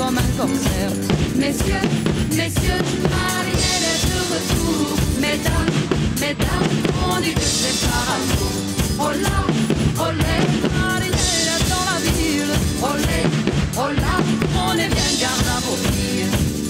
comme un corsaire. Messieurs, messieurs, Marielle est de retour. Mesdames, mesdames, on dit que c'est par amour. Hola, olé, Marielle est dans la ville. olé, hola, On est bien garde à vos filles.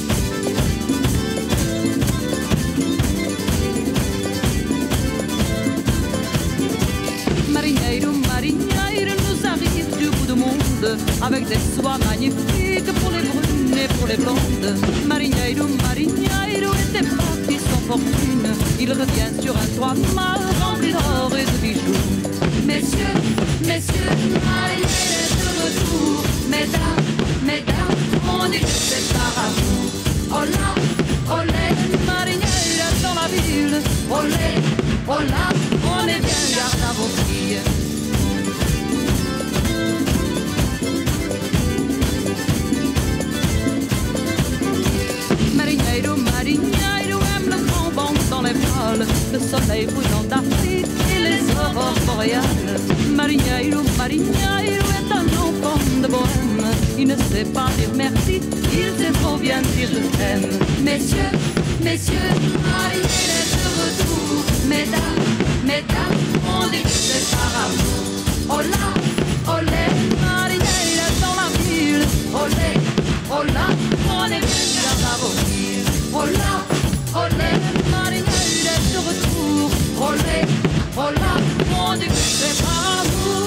Marinheiro, marinheiro, nous arrive du bout du monde, avec des soies magnifiques pour les brunes et pour les blondes. Marinheiro, marinheiro était parti sans fortune, il revient sur un toit mal rempli d'or et de bijoux. messieurs, messieurs, Marielle est de retour. Mesdames, mesdames, on dit que c'est par amour. Hola, olé, Marinheiro dans la ville, olé, hola, on est bien garde à vos filles. Marinheiro, marinheiro aime le grand vent dans les voiles, le soleil bouillant d'Afrique et les aurores boréales. Marinheiro, marinheiro est un enfant de bohème, il ne sait pas dire merci, il sait trop bien dire je t'aime. messieurs, messieurs, Marielle est de retour. Mesdames, mesdames, on dit que c'est par amour. Hola, olé, Marinheiro dans la ville, olé, hola, on est bien garde à vos filles. hola, olé, Marinheiro est de retour, olé, hola, on dit que c'est par amour.